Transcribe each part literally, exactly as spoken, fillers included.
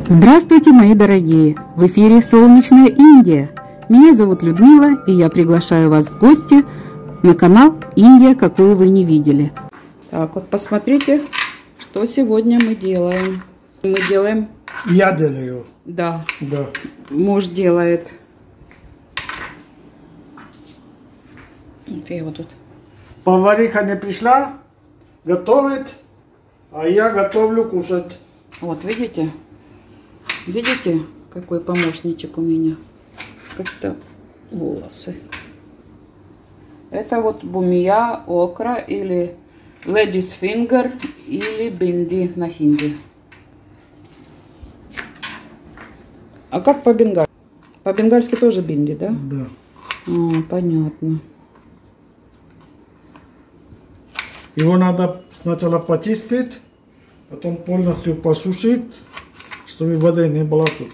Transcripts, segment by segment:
Здравствуйте, мои дорогие! В эфире «Солнечная Индия». Меня зовут Людмила, и я приглашаю вас в гости на канал «Индия, какую вы не видели». Так, вот посмотрите, что сегодня мы делаем. Мы делаем... Я делаю. Да. Да. Муж делает. Вот я его тут. Повариха не пришла, готовит, а я готовлю кушать. Вот, видите? Видите, какой помощничек у меня? Как-то волосы. Это вот бумия, окра или ladies finger или бинди на хинди. А как по-бенгальски? По-бенгальски тоже бинди, да? Да. А, понятно. Его надо сначала почистить, потом полностью посушить, чтобы воды не было тут.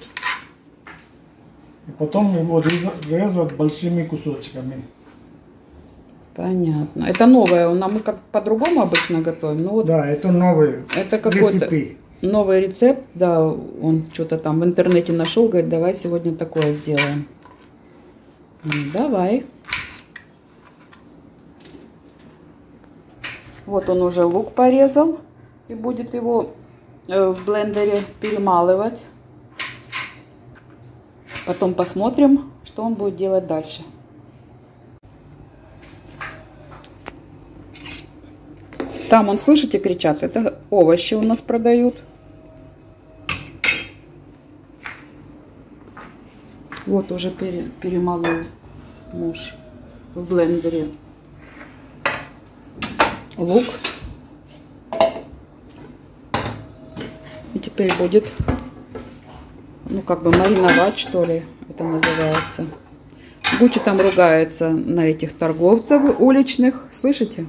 И потом его резать большими кусочками. Понятно. Это новое. Мы как по-другому обычно готовим. Ну, вот да, это новый это какой-то новый рецепт. Да, он что-то там в интернете нашел. Говорит, давай сегодня такое сделаем. Давай. Вот он уже лук порезал. И будет его в блендере перемалывать. Потом посмотрим, что он будет делать дальше. Там, он, слышите, кричат, это овощи у нас продают. Вот уже пере, перемолол муж в блендере лук. И теперь будет, ну, как бы мариновать, что ли, это называется. Гуччи там ругается на этих торговцев уличных, слышите?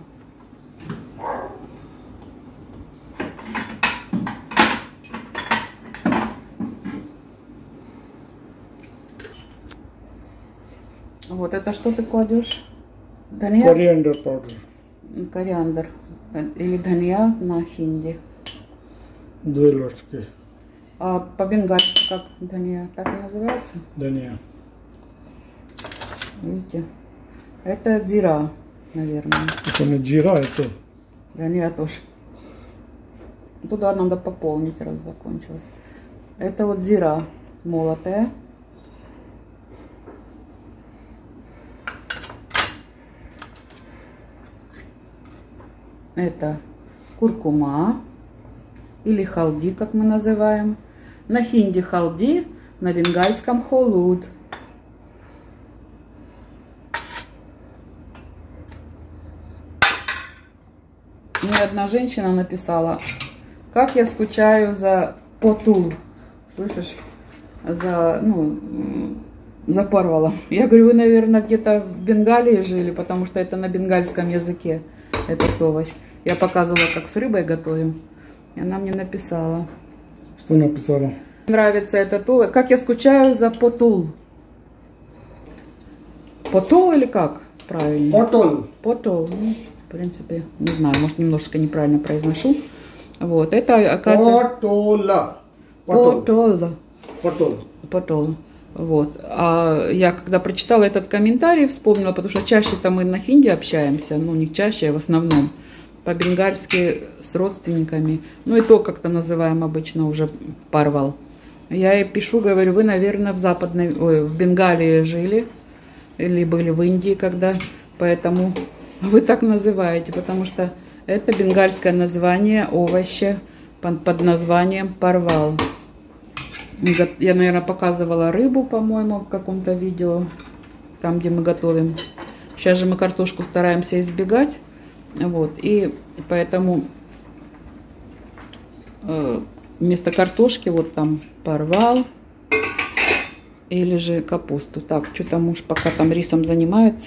Вот это что ты кладешь? Дания? Кориандр паудер. Кориандр. Или дания на хинди. Две ложки. А по-бенгальски как дания? Так и называется? Дания. Видите? Это дзира, наверное. Это не джира, это... Дания тоже. Туда надо пополнить, раз закончилось. Это вот зира молотая. Это куркума или халди, как мы называем. На хинди халди, на бенгальском холуд. Мне одна женщина написала, как я скучаю за потул. Слышишь? За, ну, за порвала. Я говорю, вы, наверное, где-то в Бенгалии жили, потому что это на бенгальском языке. Этот овощ. Я показывала, как с рыбой готовим. И она мне написала. Что написала? Нравится этот овощ. Как я скучаю за потул. Потол или как? Правильно. Потол. Потол. Ну, в принципе, не знаю, может, немножко неправильно произношу. Вот. Это, оказывается... Потола. Потол. Потол. Потол. Вот. А я когда прочитала этот комментарий, вспомнила, потому что чаще-то мы на хинди общаемся, ну не чаще, а в основном по-бенгальски с родственниками. Ну и то как-то называем обычно уже парвал. Я ей пишу, говорю, вы, наверное, в западной, ой, в Бенгалии жили или были в Индии когда, поэтому вы так называете, потому что это бенгальское название овоща под, под названием парвал. Я, наверное, показывала рыбу, по-моему, в каком-то видео, там, где мы готовим. Сейчас же мы картошку стараемся избегать. Вот, и поэтому э, вместо картошки вот там парвал или же капусту. Так, что-то муж пока там рисом занимается.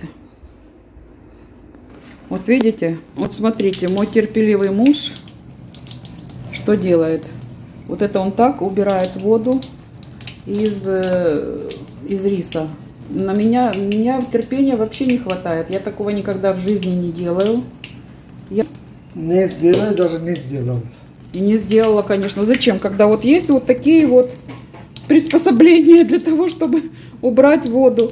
Вот видите, вот смотрите, мой терпеливый муж что делает? Вот это он так убирает воду из, из риса. На меня, меня терпения вообще не хватает. Я такого никогда в жизни не делаю. Я... Не сделай, даже не сделал. И не сделала, конечно. Зачем? Когда вот есть вот такие вот приспособления для того, чтобы убрать воду.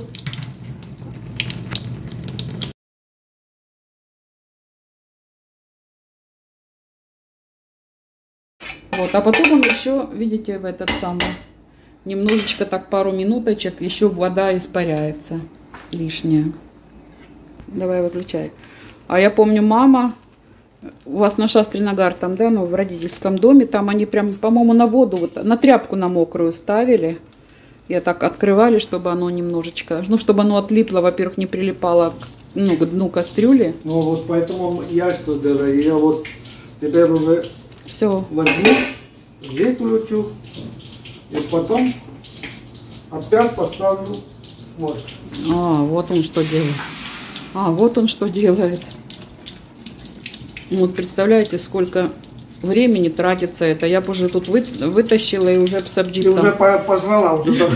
Вот, а потом он еще, видите, в этот самый, немножечко так пару минуточек, еще вода испаряется лишняя. Давай выключай. А я помню, мама, у вас на Шастринагар там, да, ну, в родительском доме, там они прям, по-моему, на воду, вот, на тряпку на мокрую ставили. И так открывали, чтобы оно немножечко, ну, чтобы оно отлипло, во-первых, не прилипало к, ну, к дну кастрюли. Ну, вот поэтому я что делаю, я вот теперь уже Все. возьму, выключу, и потом опять поставлю вот. А, вот он что делает. А, вот он что делает. Вот представляете, сколько времени тратится это. Я бы уже тут вы, вытащила и уже с обджитом. Ты уже позвала, уже. Я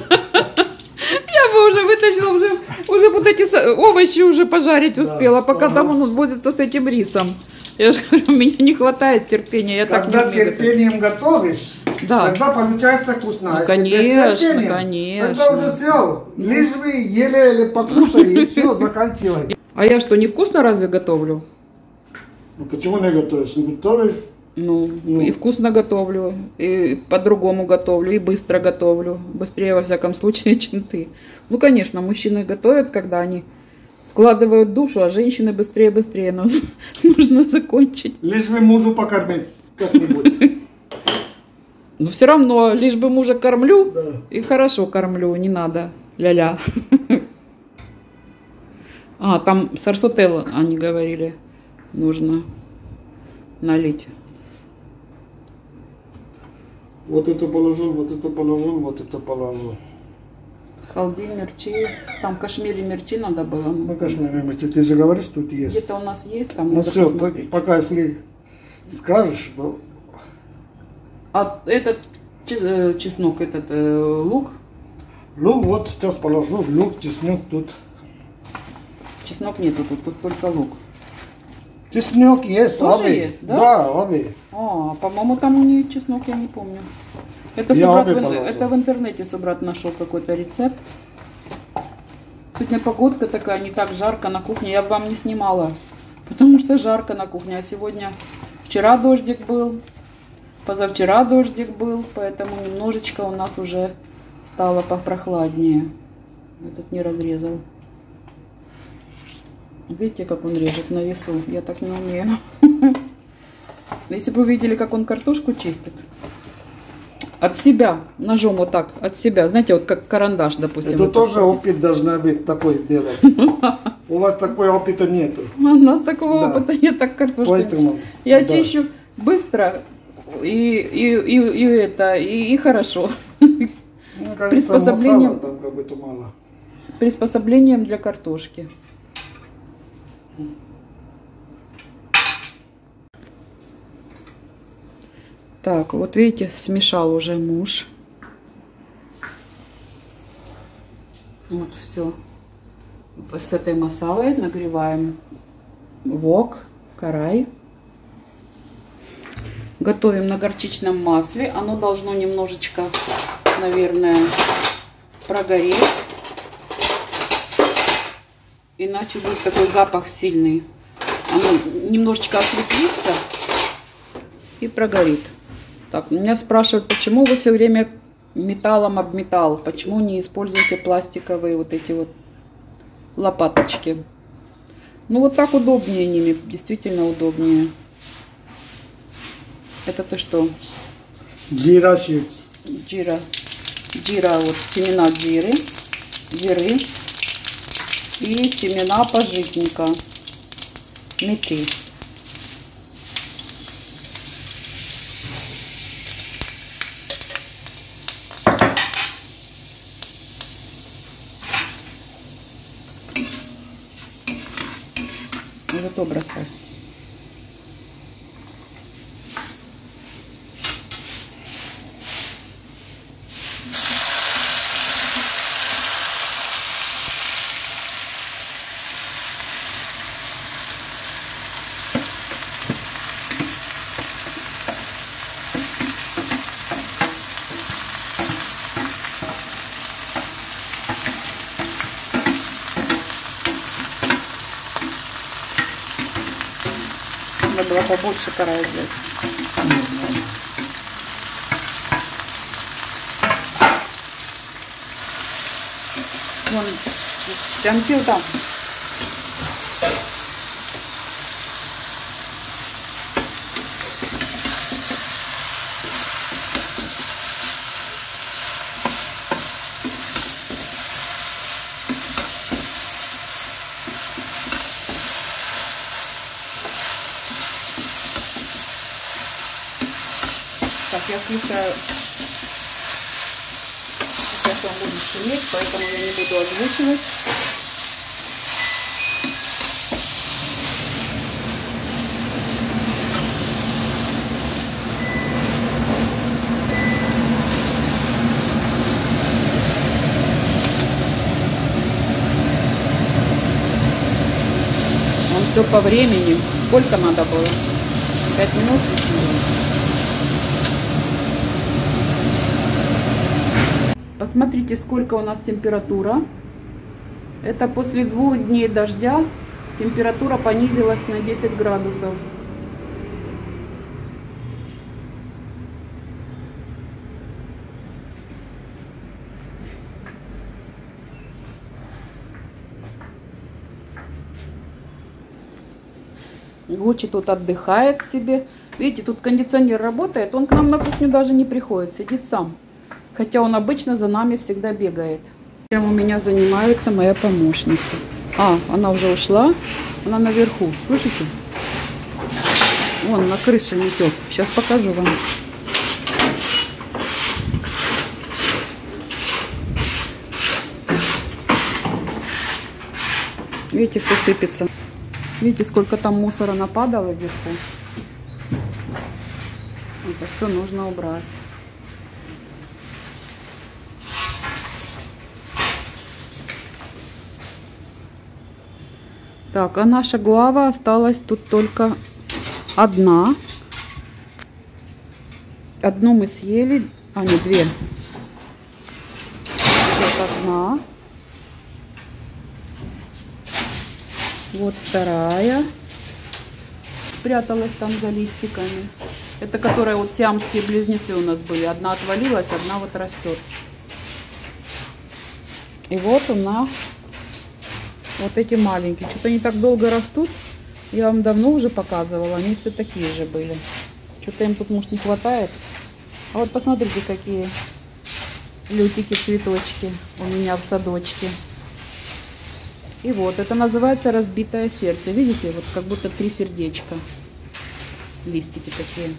бы уже вытащила, уже, уже вот эти овощи уже пожарить успела, пока там он возится с этим рисом. Я же говорю, у меня не хватает терпения. Я Когда так не умею терпением готовишь, да. тогда получается вкусно. Ну, конечно, конечно. Тогда уже все, лишь вы еле-еле покушай и все, заканчивай. А я что, невкусно разве готовлю? Ну почему не готовишь? Не готовишь? Ну, ну, и вкусно готовлю, и по-другому готовлю, и быстро готовлю. Быстрее, во всяком случае, чем ты. Ну, конечно, мужчины готовят, когда они вкладывают душу, а женщины быстрее-быстрее. Но нужно закончить. Лишь бы мужу покормить как-нибудь. Но все равно, лишь бы мужа кормлю, Да. И хорошо кормлю, не надо ля-ля. А, там сарсотел, они говорили, нужно налить. Вот это положил, вот это положил, вот это положил. Халди, мерчи. Там кашмири мерчи надо было. Ну, кашмири мерчи, ты же говоришь, тут есть. Где-то у нас есть, там Ну надо все, посмотреть. пока если скажешь, то... А этот чеснок, этот э, лук? Лук, вот сейчас положу, лук, чеснок тут. Чеснок нету, тут, тут только лук. Чеснок есть, Тоже обе. есть, да? Да, обе. А, по-моему, там у нее чеснок, я не помню. Это, Я собрат, обе в, положил. это в интернете собрат нашел какой-то рецепт. Сегодня погодка такая, не так жарко на кухне. Я бы вам не снимала, потому что жарко на кухне. А сегодня, вчера дождик был, позавчера дождик был, поэтому немножечко у нас уже стало попрохладнее. Этот не разрезал. Видите, как он режет на весу? Я так не умею. Если бы вы видели, как он картошку чистит. От себя, ножом вот так, от себя. Знаете, вот как карандаш, допустим. Это вот тоже так. опыт должна быть такой делать. У вас такой опыта нету. У нас такого Да. опыта нет, так картошка. Поэтому, Я да. чищу быстро и, и, и, и это, и, и хорошо. Ну, кажется, Приспособлением. масала там как будто мало. Приспособлением для картошки. Так, вот видите, смешал уже муж. Вот все. С этой масалой нагреваем вок, карай. Готовим на горчичном масле. Оно должно немножечко, наверное, прогореть. Иначе будет такой запах сильный. Оно немножечко осветлится и прогорит. Так, меня спрашивают, почему вы все время металлом об металл? Почему не используете пластиковые вот эти вот лопаточки? Ну вот так удобнее ними, действительно удобнее. Это ты что? Джира щипс. Джира. Джира, вот семена джиры. Джиры. И семена пажитника. Мети. Зато бросай. Надо было побольше карая взять. Вон, тянтил там. Так, я включаю. Сейчас он будет шуметь, поэтому я не буду озвучивать. Он все по времени. Сколько надо было? Пять минут? Посмотрите, сколько у нас температура. Это после двух дней дождя температура понизилась на десять градусов. Гуччи тут отдыхает себе. Видите, тут кондиционер работает. Он к нам на кухню даже не приходит, сидит сам. Хотя он обычно за нами всегда бегает. Чем у меня занимается моя помощница. А, она уже ушла. Она наверху. Слышите? Вон на крыше метет. Сейчас покажу вам. Видите, все сыпется. Видите, сколько там мусора нападало вверху. Это все нужно убрать. Так, а наша гуава осталась тут только одна. Одну мы съели, а не две. Вот одна. Вот вторая. Спряталась там за листиками. Это которые вот сиамские близнецы у нас были. Одна отвалилась, одна вот растет. И вот у нас вот эти маленькие. Что-то они так долго растут. Я вам давно уже показывала. Они все такие же были. Что-то им тут, может, не хватает. А вот посмотрите, какие лютики, цветочки у меня в садочке. И вот, это называется разбитое сердце. Видите, вот как будто три сердечка. Листики такие.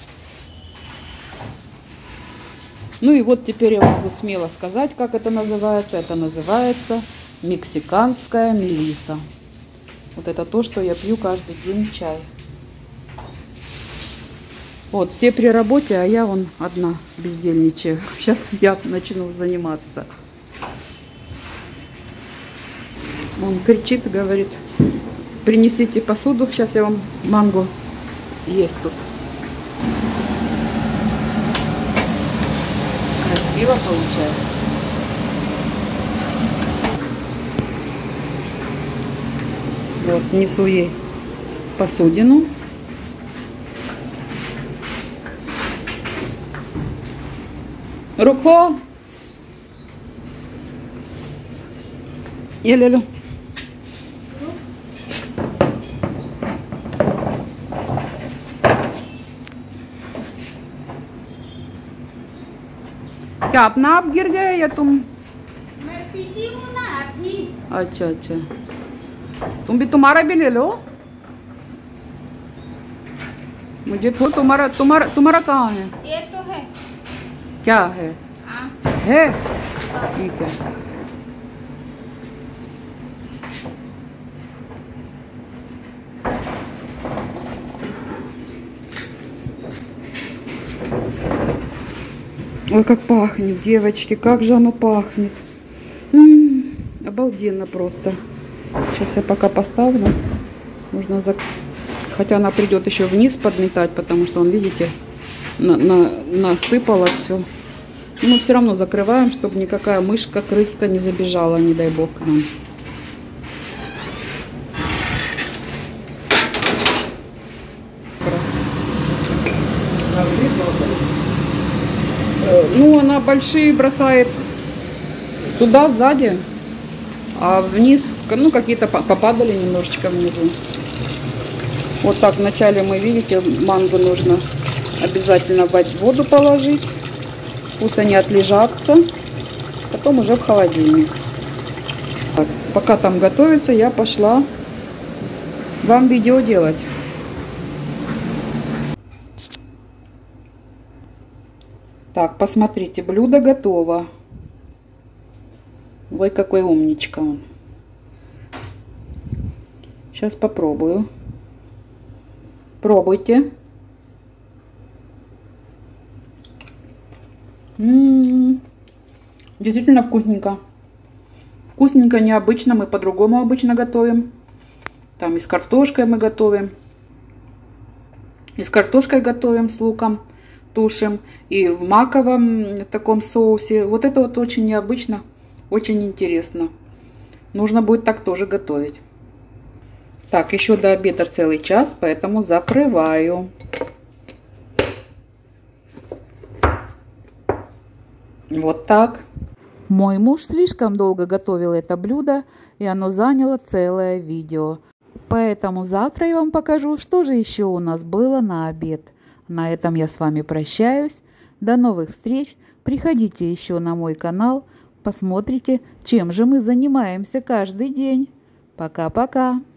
Ну и вот теперь я могу смело сказать, как это называется. Это называется мексиканская мелиса. Вот это то, что я пью каждый день чай. Вот, все при работе, а я вон одна бездельничаю. Сейчас я начну заниматься. Он кричит, говорит, принесите посуду, сейчас я вам манго есть тут. Красиво получается. Вот, несу ей посудину. Руко! Еле-ле. क्या अपना आप गिर गए या तुम? मैं पीती हूँ ना अपनी। अच्छा अच्छा, तुम भी तुम्हारा भी ले लो। मुझे तो तुम्हारा तुम्हारा तुम्हारा कहाँ है? ये तो है। क्या है? हाँ। है? ठीक है। Ой, как пахнет, девочки, как же оно пахнет. М-м, обалденно просто. Сейчас я пока поставлю. Нужно зак... Хотя она придет еще вниз подметать, потому что, он, видите, на на насыпала все. Но мы все равно закрываем, чтобы никакая мышка, крыска не забежала, не дай бог, к нам. ну, она большие бросает туда, сзади, а вниз, ну, какие-то попадали немножечко внизу. Вот так вначале мы, видите, мангу нужно обязательно в воду положить. Пусть они отлежатся. Потом уже в холодильник. Так, пока там готовится, я пошла вам видео делать. Так, посмотрите, блюдо готово. Ой, какой умничка он. Сейчас попробую. Пробуйте. М-м-м. Действительно вкусненько. Вкусненько, необычно. Мы по-другому обычно готовим. Там и с картошкой мы готовим. И с картошкой готовим с луком. Тушим. И в маковом таком соусе. Вот это вот очень необычно. Очень интересно. Нужно будет так тоже готовить. Так, еще до обеда целый час, поэтому закрываю. Вот так. Мой муж слишком долго готовил это блюдо, и оно заняло целое видео. Поэтому завтра я вам покажу, что же еще у нас было на обед. На этом я с вами прощаюсь. До новых встреч. Приходите еще на мой канал. Посмотрите, чем же мы занимаемся каждый день. Пока-пока.